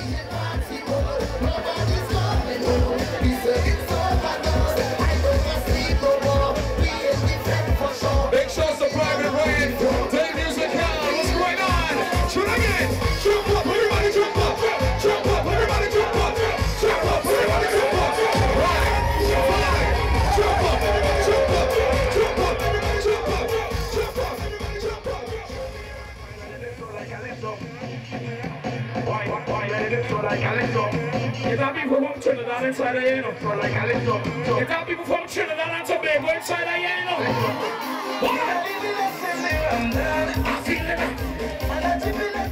Make sure it's a private rain. Play music now. What's going on? Shoot again. Jump up, everybody jump up. Jump up, everybody jump up. Jump up, everybody jump up. Right, fine. Jump up, everybody jump up. Jump up, everybody jump up. Jump up, everybody jump up. You got people from Trinidad inside of here, you know. You got people from Trinidad and Tobago inside of here, you know. What? I feel it.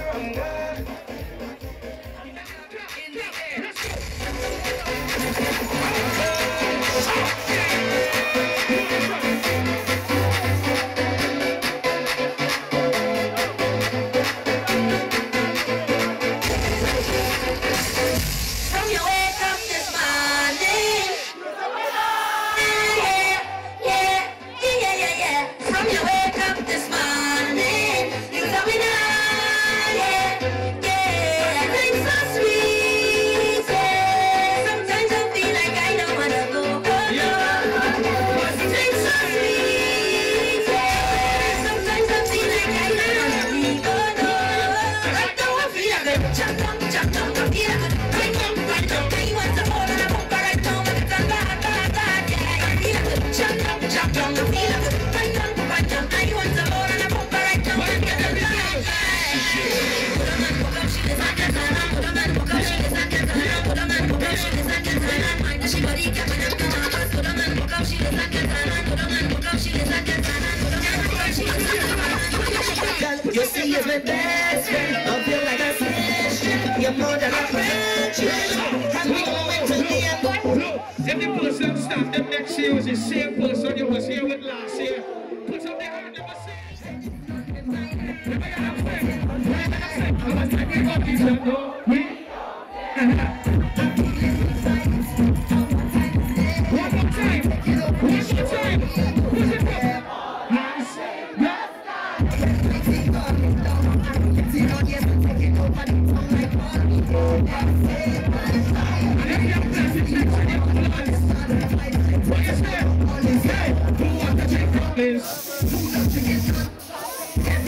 You see, you're my best friend. I feel like a fish. You're more than a friend. And we going to the end. Look, every person stop them next year was the same person you was here with last year. Put up their hand and say,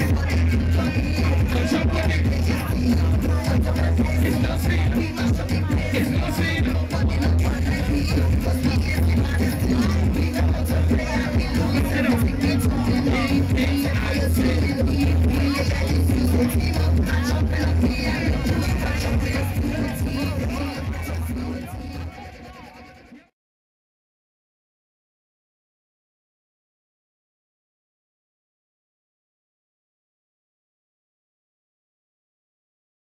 It's